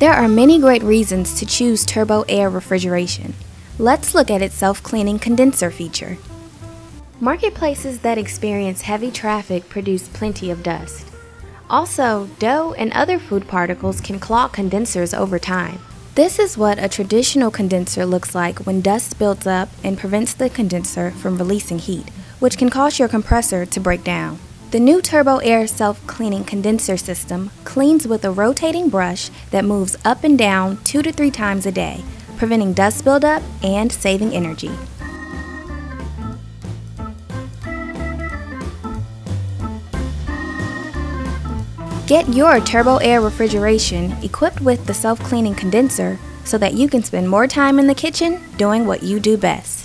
There are many great reasons to choose turbo air refrigeration. Let's look at its self-cleaning condenser feature. Marketplaces that experience heavy traffic produce plenty of dust. Also, dough and other food particles can clog condensers over time. This is what a traditional condenser looks like when dust builds up and prevents the condenser from releasing heat, which can cause your compressor to break down. The new Turbo Air self-cleaning condenser system cleans with a rotating brush that moves up and down 2 to 3 times a day, preventing dust buildup and saving energy. Get your Turbo Air refrigeration equipped with the self-cleaning condenser so that you can spend more time in the kitchen doing what you do best.